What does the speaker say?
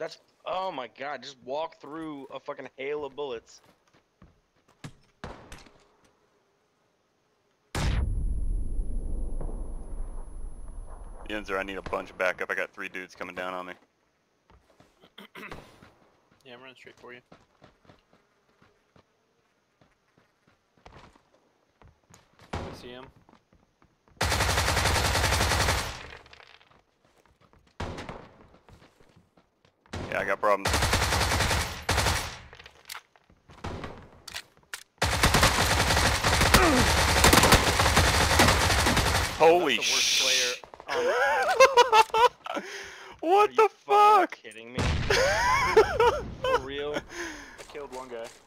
That's, oh my god, just walk through a fucking hail of bullets. Yenzer, I need a bunch of backup. I got 3 dudes coming down on me. Yeah, I'm running straight for you. I see him. Yeah, I got problems. Holy shit! What the fuck? Are you kidding me? For real? I killed one guy.